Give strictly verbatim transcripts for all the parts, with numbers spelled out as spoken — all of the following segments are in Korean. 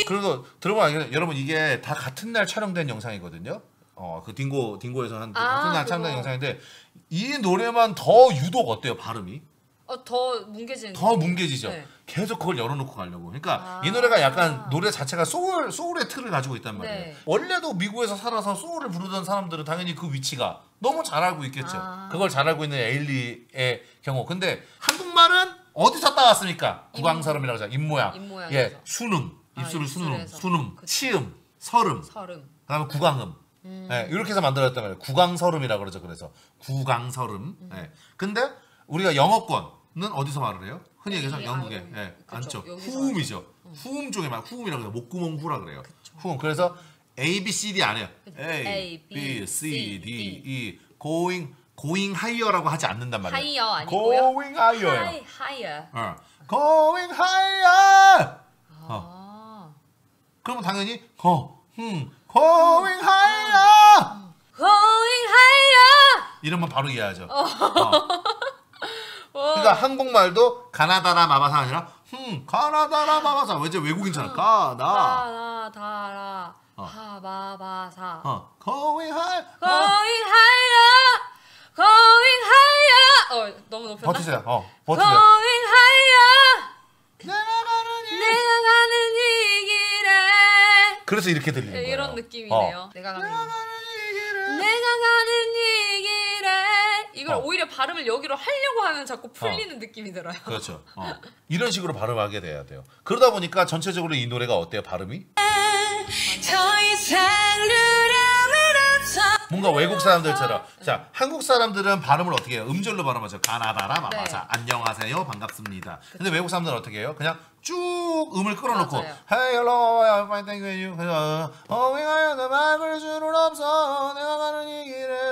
그래도 들어보면 여러분 이게 다 같은 날 촬영된 영상이거든요. 어, 그 딩고 딩고에서 한 아, 같은 날 그거. 촬영된 영상인데 이 노래만 더 유독 어때요 발음이? 어, 더 뭉개지는. 더 뭉개지죠. 네. 계속 그걸 열어놓고 가려고. 그러니까 아. 이 노래가 약간 노래 자체가 소울 소울의 틀을 가지고 있단 말이에요. 네. 원래도 미국에서 살아서 소울을 부르던 사람들은 당연히 그 위치가 너무 잘 알고 있겠죠. 아. 그걸 잘 알고 있는 에일리의 경우. 근데 한국말은 어디서 따왔습니까? 구강설음이라고 하죠. 입모양. 입모양에서. 예, 순음, 아, 입술을 순음, 입술에서. 순음, 그쵸. 치음, 설음. 설음. 그다음에 구강음. 음. 예, 이렇게 해서 만들어졌단 말이에요. 구강설음이라고 그러죠. 그래서 구강설음. 음. 예. 근데 우리가 영어권은 어디서 말을 해요? 흔히 얘기해서 이 영국에. 아동. 예, 그쵸, 안쪽. 여기서 후음이죠. 후음 쪽에 말 후음이라고 해요. 목구멍 후라 그래요. 그쵸. 후음. 그래서 A, B, C, D 안 해요. 그쵸. A, A, B, B, C, C, D, E. going going higher라고 하지 않는단 말이에요. 하이어 아니고요. going higher예요. 하이, 하이어. 어. going higher. 아. 그러면 당연히 거, 음, going higher. Going higher. 이러면 바로 이해하죠. 어. 와. 그러니까 한국말도 가나다라 마바사 아니라 흠 가나다라 마바사. 왜죠? 외국인처럼 가나 다라 다라 어. 하바바사. 어 going high. Going higher. Going higher. 어, 너무 높였나? 버티세요. 어 버티세요. Going higher. 내가 가는 이 내가 가는 이 길에. 그래서 이렇게 들리는 거예요. 이런 느낌이네요. 어. 내가 가는 내가 길. 가는 이 길에 내가 가는 이 길에. 이걸 어. 오히려 발음을 여기로 하려고 하면 자꾸 풀리는 어. 느낌이 들어요. 그렇죠. 어. 이런 식으로 발음하게 돼야 돼요. 그러다 보니까 전체적으로 이 노래가 어때요? 발음이? 더 이상 두려움은 없어. 뭔가 외국 사람들처럼. 자, 한국 사람들은 발음을 어떻게 해요? 음절로 발음하죠. 가나다라 마바사. 네. 안녕하세요. 반갑습니다. 근데 외국 사람들은 어떻게 해요? 그냥 쭉 음을 끌어놓고 맞아요. Hey, hello, I'm fine, thank you. 그래서 어윙하여 내 막을 수는 없어. 내가 가는 이 길에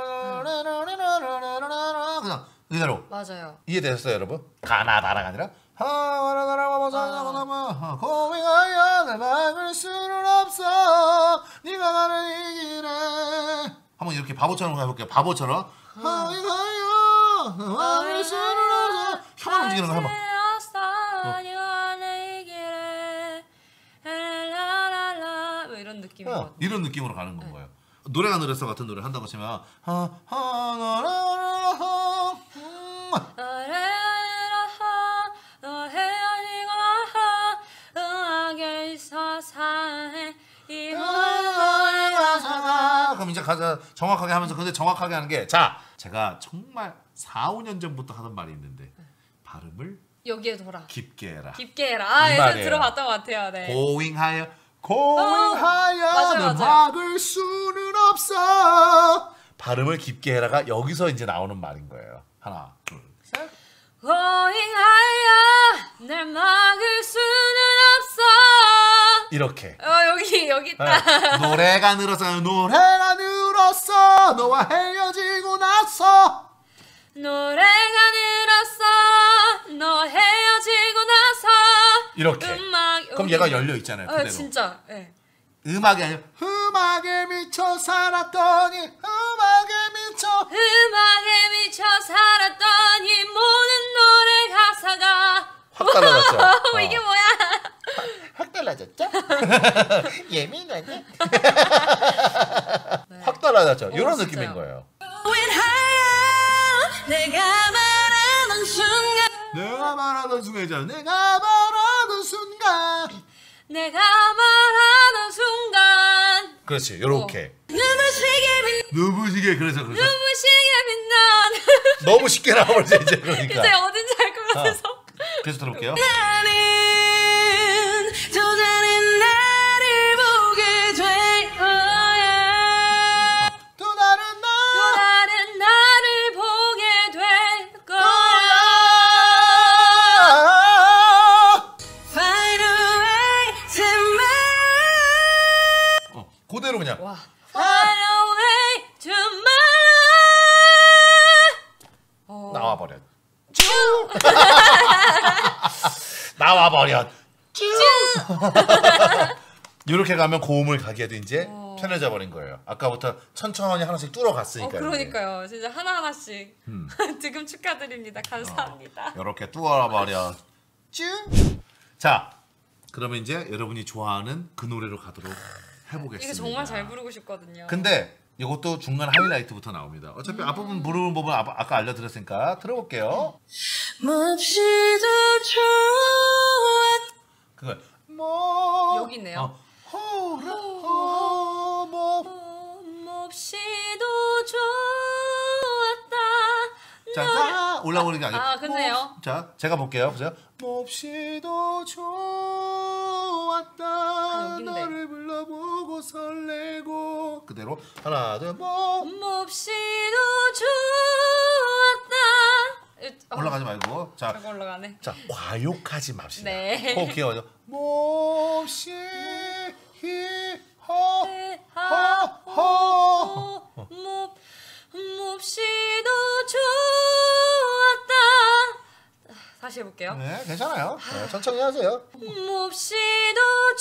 그냥 이대로. 맞아요. 이해되셨어요, 여러분? 가나다라가 아니라 하나다라 마바사 고윙하여 내 막을 수는 없어. 네가 가는 이 길에 한번 이렇게 바보처럼 해볼게요. 바보처럼 고윙하여 내 막을 수는 없어. 혀만 움직이는 거 한번. 뭐 이런 느낌인 어, 것 같아요. 이런 느낌으로 가는 건 거예요. 노래가 느렸어 같은 노래 한다고 치면 하 하나라라 음. 너 헤어지고 나서 음악에 있어서 이 그럼 이제 가자 정확하게 하면서 근데 정확하게 하는 게 자 제가 정말 사, 오 년 전부터 하던 말이 있는데 발음을 여기에 돌아. 깊게 해라. 깊게 해라. 아, 이 예전 말이에요. 들어봤던 것 같아요. 네. going higher, going higher. 맞아요, 널 맞아요. 막을 수는 없어. 발음을 깊게 해라가 여기서 이제 나오는 말인 거예요. 하나, 둘, 셋. Going higher, 날 막을 수는 없어. 이렇게. 어 여기 여기 있다. 네. 노래가 늘었어요. 노래가 늘었어. 너와 헤어지고 나서. 노래가 늘었어. 너 헤어지고 나서. 이렇게. 음악. 그럼 여기. 얘가 열려 있잖아요. 아 그대로. 진짜. 네. 음악이 아니라 음악에 미쳐 살았더니 음악에 미쳐 음악에 미쳐 살았던 이 모든 노래 가사가 확 달라졌죠. 어, 이게 뭐야? 확 달라졌죠? 예민하네. 확 달라졌죠. 이런 어, 진짜요. 느낌인 거예요. 내가 말하던 순간 내가 말하던 순간이잖아. 내가 말하던 순간. 내가 말하던 순간 그렇지. 요렇게. 눈부시게 빛 누구시게 그래서 그래서 눈부시게 빛난 너무 쉽게 나와버리죠 이제 그러니까. 이제 어딘지 알 것 같아서 계속 들어볼게요. 나는 또 다른 나를 보게 될 거야 또 다른 또 나. 다른 나를 보게 될 거야 Find a way to my 어, 그대로 그냥. 와 Find a way to my life 어. 나와버려. 쭉. 나와버려. 쭉. 이렇게 가면 고음을 가기에도 이제 어. 편해져 버린 거예요. 아까부터 천천히 하나씩 뚫어갔으니까. 어, 그러니까요. 진짜 하나하나씩. 음. 지금 축하드립니다. 감사합니다. 이렇게 뚫어버려. 쭉. 자, 그러면 이제 여러분이 좋아하는 그 노래로 가도록 해보겠습니다. 이거 정말 잘 부르고 싶거든요. 근데 이것도 중간 하이라이트부터 나옵니다. 어차피 음. 앞부분 부르는 법은 아, 아까 알려드렸으니까 들어볼게요. 몹시도 좋았. 그거 뭐 여기 있네요. 어, 호라 호, 뭐. 어, 몹시도 좋았다. 자, 자 올라오는 게 아니고. 아, 그렇네요. 몹- 자, 제가 볼게요. 보세요. 몹시도 좋았다. 아, 여긴데. 너를 불러보고 설레고. 그대로 하나, 둘, 뭐. 몹시도 좋았다. 어, 올라가지 말고. 자, 저거 올라가네. 자, 과욕하지 맙시다. 네. 호흡 기어가죠. 몹시 히 허. 하호 허. 몹 몹시도 좋았다. 다시 해볼게요. 네, 괜찮아요. 네, 천천히 하세요. 몹시도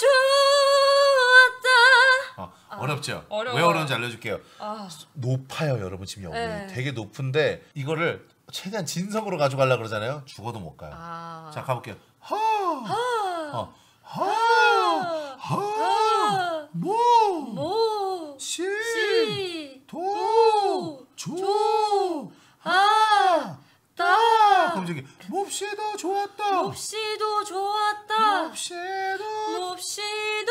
좋았다. 어, 어렵죠? 어려워요. 왜 어려운지 알려줄게요. 아, 높아요, 여러분 지금 여기. 네. 되게 높은데 이거를 최대한 진성으로 가져가려고 그러잖아요. 죽어도 못 가요. 아. 자, 가볼게요. 허. 하. 어. 허. 허. 모. 모. 시. 시. 도. 조. 조. 아. 따. 그럼 저기 몹시도 좋았다. 몹시도 좋았다. 몹시도. 몹시도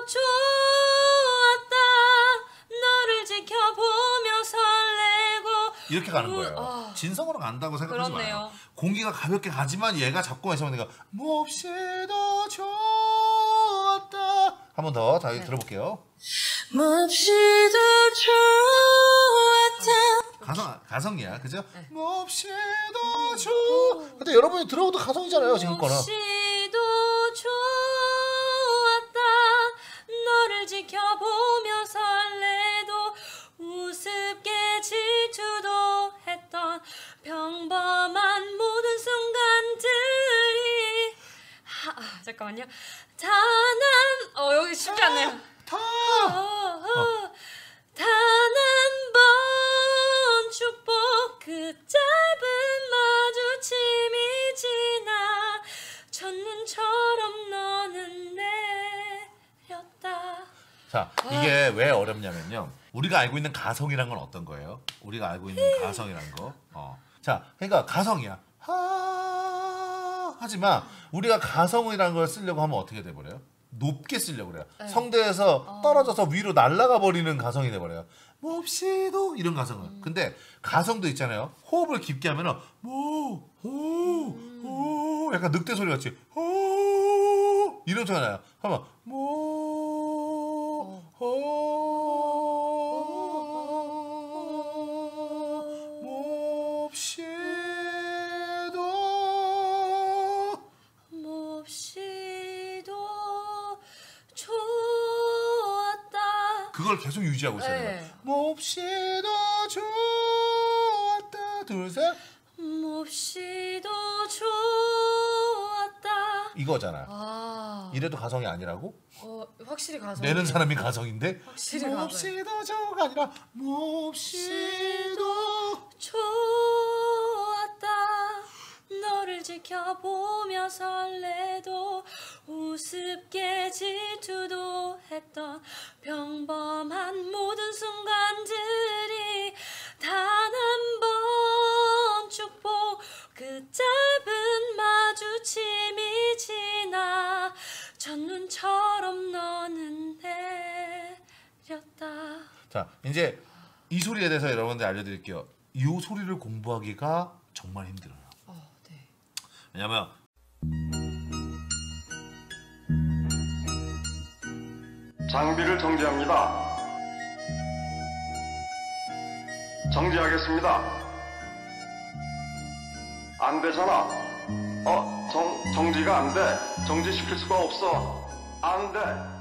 좋았다. 너를 지켜보며 설레고. 이렇게 가는 우- 거예요. 아. 진성으로 간다고 생각하지 그렇네요. 마요. 공기가 가볍게 가지만 얘가 잡고 있으면 내가 몹시도 좋았다. 한 번 더 다시 네. 들어볼게요. 몹시도 좋았다. 가성 가성이야, 그죠? 네. 몹시도 좋. 근데 여러분이 들어도 가성이잖아요, 지금 거는. 몹시도 좋았다. 너를 지켜보며 설레도 우습게 질투도 했던 평범한 모든 순간들이 하, 아, 잠깐만요. 단한 어 여기 쉽지 않네요. 다. 어, 어. 단 한 번 축복 그 짧은 마주침이 지나 첫눈처럼 너는 내렸다. 자, 이게 왜 어렵냐면요. 우리가 알고 있는 가성이란 건 어떤 거예요? 우리가 알고 있는 가성이란 거. 어. 자, 그러니까 가성이야. 하. 하지만 우리가 가성이라는 걸 쓰려고 하면 어떻게 돼 버려요? 높게 쓰려고 그래요. 네. 성대에서 떨어져서 위로 날아가 버리는 가성이 돼 버려요. 몹시도 이런 가성은. 음. 근데 가성도 있잖아요. 호흡을 깊게 하면은 모, 호, 호 약간 늑대 소리 같이 호 이런 소리가 나요. 한번 모, 호, 몹시도 몹시도 좋았다. 그걸 계속 유지하고 있어요. 네. 몹시도 좋았다. 둘, 셋. 몹시도 좋았다. 이거잖아. 아, 이래도 가성이 아니라고? 어, 확실히 가성. 내는 사람이 가성인데 확실히 가성. 몹시도 저가 아니라 몹시도 좋았다. 너를 지켜보며 설레도 우습게 질투도 했던 평범한 모든 순간들이 단 한 번 축복 그 짧은 마주침이 지나 첫눈처럼 너는 내렸다. 자, 이제 이 소리에 대해서 여러분들 알려드릴게요. 이 소리를 공부하기가 정말 힘들어요. 어, 네. 왜냐면 장비를 정지합니다. 정지하겠습니다. 안 되잖아. 어, 정, 정지가 안 돼. 정지시킬 수가 없어. 안 돼.